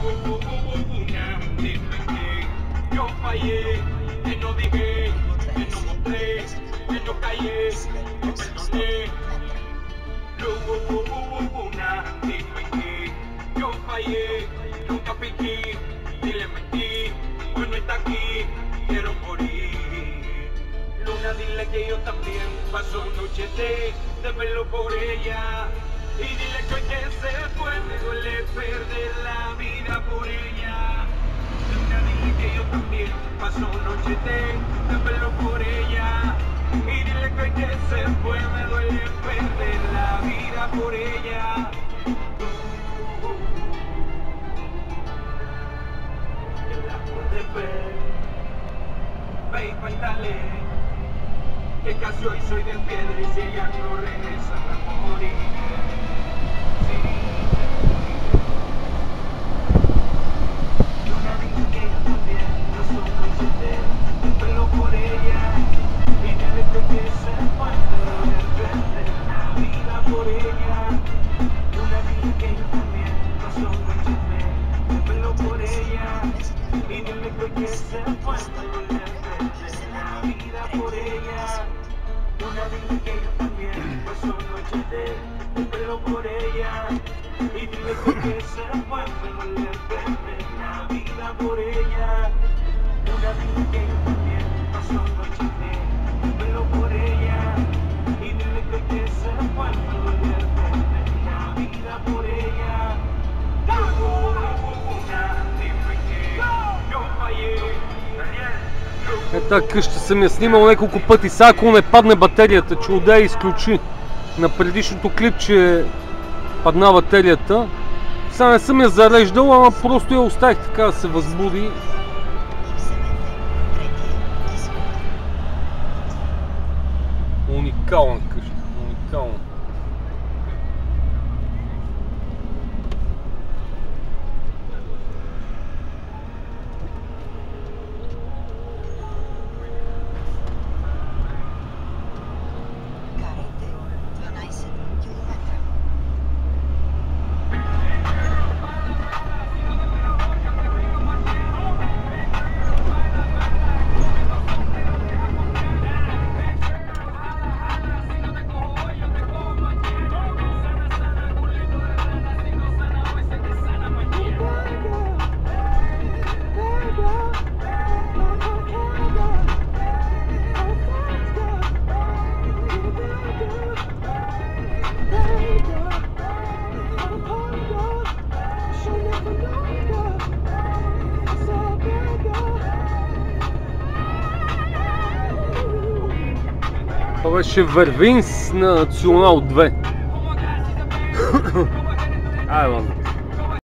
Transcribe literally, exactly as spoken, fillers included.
Una, dime que yo fallé, que no dejé, que no mostré, que no callé, que perdoné. Una, dime que yo fallé, nunca fingí, ni le mentí, hoy no está aquí, quiero morir. Luna, dile que yo también paso noches de, de verlo por ella. Y dile que hoy que se fue me duele perder la vida por ella. Luna, dile que yo también paso noches de, de verlo por ella. Y dile que hoy que se fue me duele perder la vida por ella. Que la puedes ver, ve y cuéntale que casi hoy soy de piedra y si ella no regresa me moriré. Sí, Luna, dile que yo también paso noches de, de verlo por ella. Y dile que hoy que se fue me duele perder la vida por ella. Luna, dile que yo también paso noches de, de verlo por ella. Y dile que hoy que se fue me duele perder la vida por ella. Luna, dile que yo también paso noches de, de verlo por ella. Y dile que hoy que se fue me duele perder la vida por ella. Luna, dile que yo también paso noches de, de verlo por ella. Y dile que hoy que se fue me duele perder la vida por ella. Е, тази къща съм я снимал няколко пъти. Сега ако не падне батерията, че отде изключи на предишното клипче падна батерията. Сега не съм я зареждал, ама просто я оставих така да се възбуди. Уникална къща, уникална. Това беше Вервинс на Национал две. Ай, ладно.